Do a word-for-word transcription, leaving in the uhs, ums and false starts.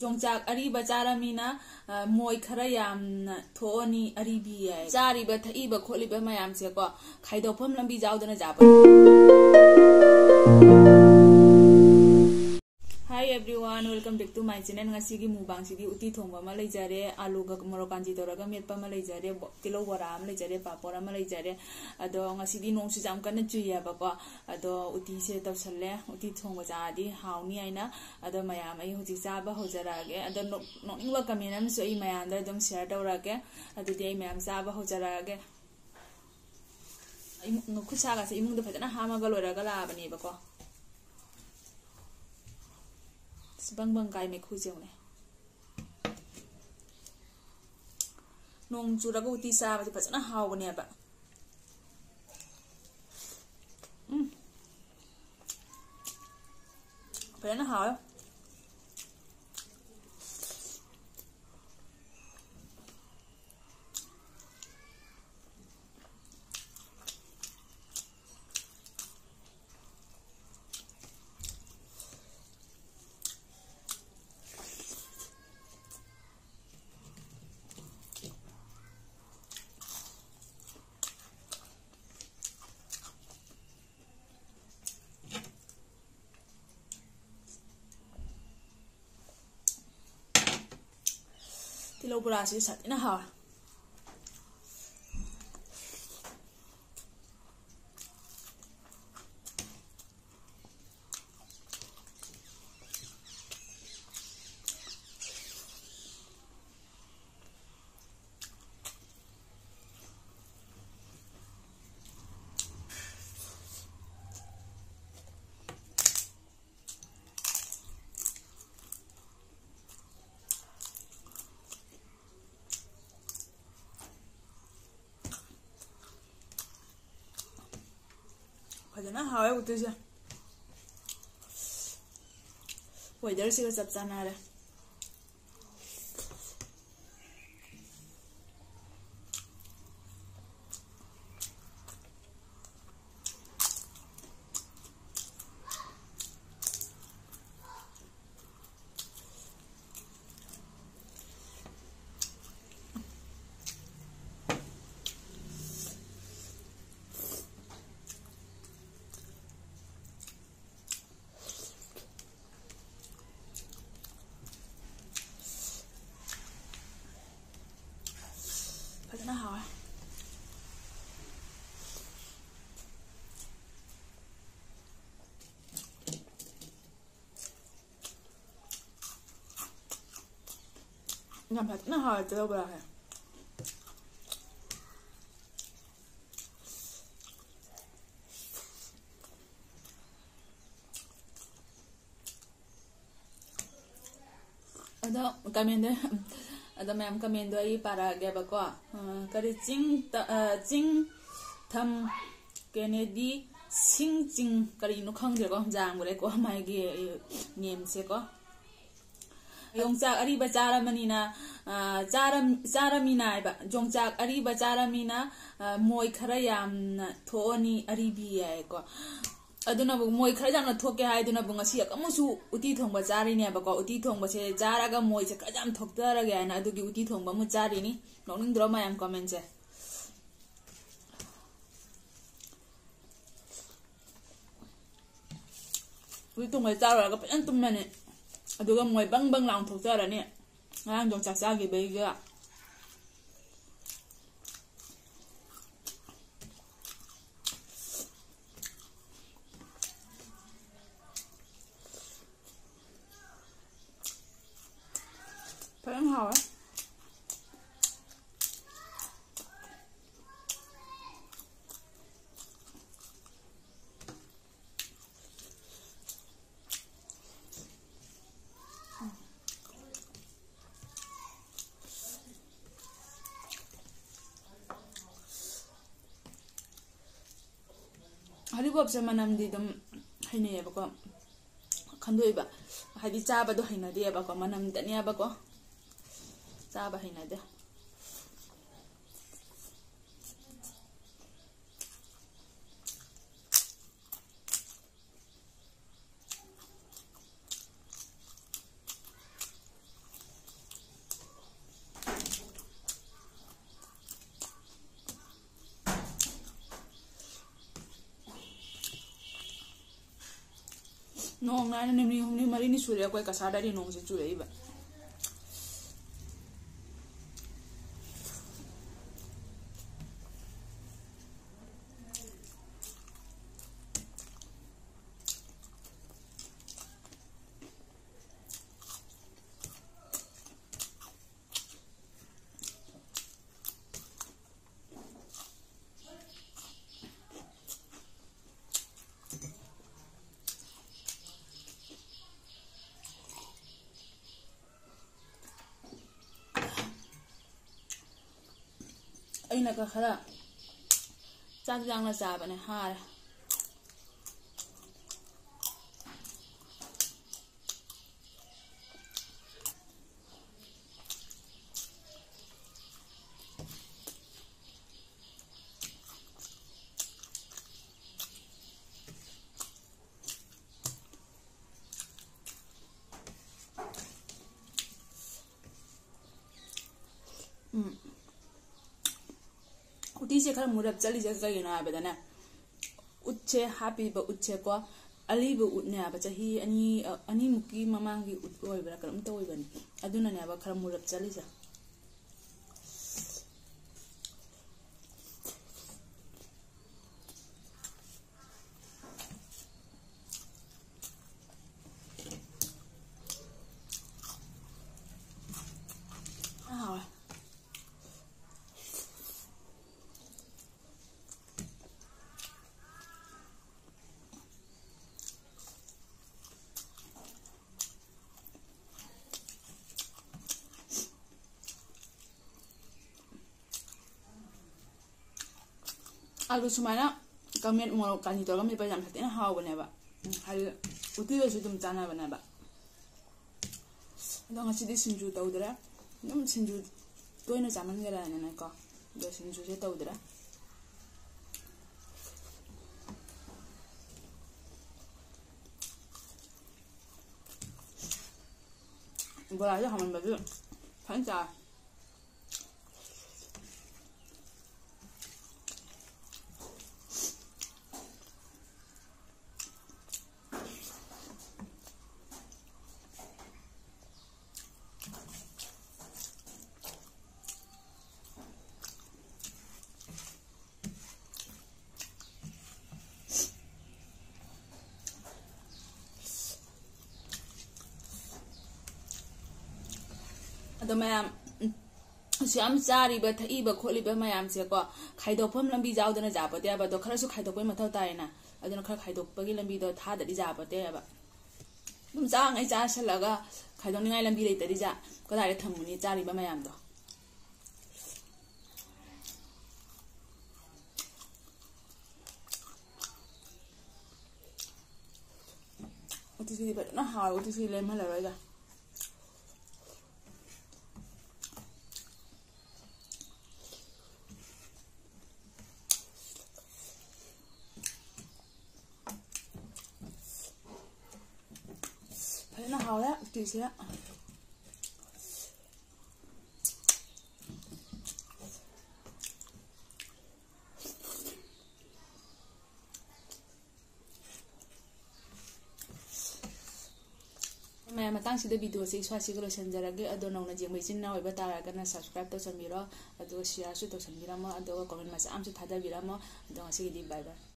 जोंचाक अरीब चारमीना मोय खरा यामना थोनी अरीबी है चारीबा थईबा खोलीबा मयाम से को खाइदोफम लंबी जाउदना जाबा। Hi everyone, welcome back to my channel. ngasi mubang sidi uti thongba ma leijare, alu ga morokanji toraga metpa ma leijare, tilo bora ma leijare, papora ma leijare. Ado ngasi di nong su jam kana chuya ba ko ado uti se tawsalle uti thongba jadi hauni aina ado mayam ai hoji chaba hojarage ado nokingwa kaminam so ai mayam da dum share tawrage ado di ai mayam chaba hojarage ai ngukhusa ga se imung da phajana hama ga loraga la bani ba ko bang bang kai me khu jeung ne nong churaga uti sa ba phajana haw ne ba um phajana haw tilo bora si sat ina ha phajana hawe uti se weather se chap chana re phajana hawe ngam phajana hawe tilo bora hai ado kamende ado ma'am comment आई पारा गया बको करी चिंग चिंग थम Kennedy सिंग चिंग करी नु खंगजे को जांग बोले को माइगे नेम से को जोंचाक अरीबा चारमनीना चारम चारमीना आइबा जोंचाक अरीबा चारमीना मोय खरा यामना थोनी अरीबी है को aduna bu moi khara jam na thoke hai aduna bu ngasi akamusu uti thongba chari ne ba ko uti thongba se jaraga moi se kajam thokta ra ga na adugi uti thongba mu chari ni noning drama yang comment se uti thongba chara ga pan tum ne aduga moi bang bang lang thokta ra ni ngang jong chak cha gi be ga phajana hawe haribo se manam di dum haine ba ko khandoi ba hadi cha ba do haina de ba ko manam tania ba ko cha ba haina de nong na ni mi hum ni mari ni sure ko ka sa da ri nong se chu rei ba ai na ka khara chak jang la cha ba ne ha ra um uti se khar murab chali ja ka ina ba dana utche happy ba utche ko ali ba utne ba chahi ani ani muki mamang gi ut oi ba karam to oi bani aduna ne ba khar murab chali ja alu sumana kamen mo kani to kami pa jam satin haw bane ba hal uti do sudum chana bane ba do ngasi di sinju tawdra num sinju toina jaman gera ne ko do sinju se tawdra bola ja haman ba ju pancha ado mayam siam sari ba thai ba kholi ba mayam se ko khaidok pham lambi jaw dana ja pa te ba do khara su khaidok pai mathau tai na aduna khara khaidok pa gi lambi do tha da di ja pa te ba dum ja ngai ja salaga khaidok ni ngai lambi lei ta di ja ko dai thamuni chari ba mayam do uti si ba na ha uti si le ma la ra ga nó hào đó chị sẽ mẹ mà tăng sĩ video sẽ xóa sĩ cái lối ra cái ở đâu nào là chuyện mấy chín nào bây giờ cái này subscribe tôi xem video, ở đâu share tôi xem video mà ở đâu comment mà sẽ am sẽ thay đổi video mà ở đâu sẽ đi bye bye.